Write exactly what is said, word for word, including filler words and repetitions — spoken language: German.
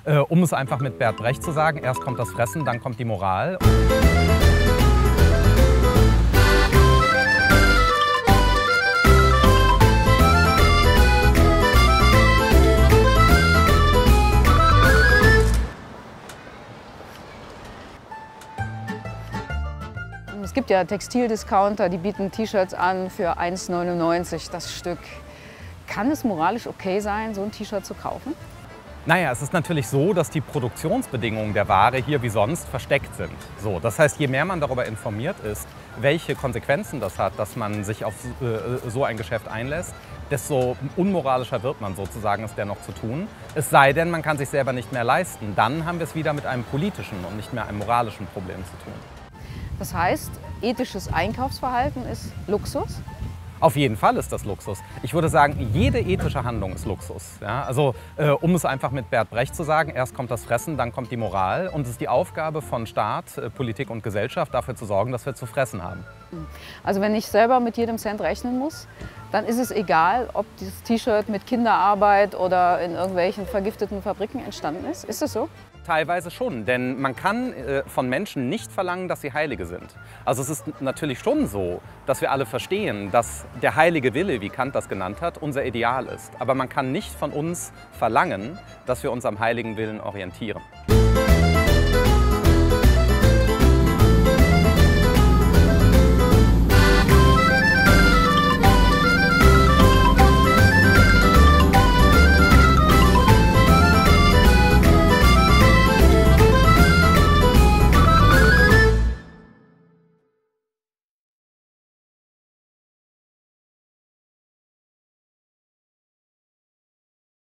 Äh, um es einfach mit Bert Brecht zu sagen, erst kommt das Fressen, dann kommt die Moral. Es gibt ja Textildiscounter, die bieten T-Shirts an für eins neunundneunzig das Stück. Kann es moralisch okay sein, so ein T-Shirt zu kaufen? Naja, es ist natürlich so, dass die Produktionsbedingungen der Ware hier wie sonst versteckt sind. So, das heißt, je mehr man darüber informiert ist, welche Konsequenzen das hat, dass man sich auf äh, so ein Geschäft einlässt, desto unmoralischer wird man sozusagen, es dennoch zu tun. Es sei denn, man kann sich selber nicht mehr leisten. Dann haben wir es wieder mit einem politischen und nicht mehr einem moralischen Problem zu tun. Das heißt, ethisches Einkaufsverhalten ist Luxus? Auf jeden Fall ist das Luxus. Ich würde sagen, jede ethische Handlung ist Luxus. Ja, also, äh, um es einfach mit Bert Brecht zu sagen, erst kommt das Fressen, dann kommt die Moral. Und es ist die Aufgabe von Staat, äh, Politik und Gesellschaft, dafür zu sorgen, dass wir zu fressen haben. Also wenn ich selber mit jedem Cent rechnen muss, dann ist es egal, ob dieses T-Shirt mit Kinderarbeit oder in irgendwelchen vergifteten Fabriken entstanden ist. Ist es so? Teilweise schon, denn man kann äh, von Menschen nicht verlangen, dass sie Heilige sind. Also es ist natürlich schon so, dass wir alle verstehen, dass der heilige Wille, wie Kant das genannt hat, unser Ideal ist. Aber man kann nicht von uns verlangen, dass wir uns am heiligen Willen orientieren.